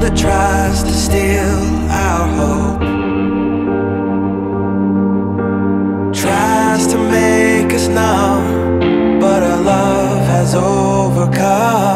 that tries to steal our hope, tries to make us numb, but our love has overcome.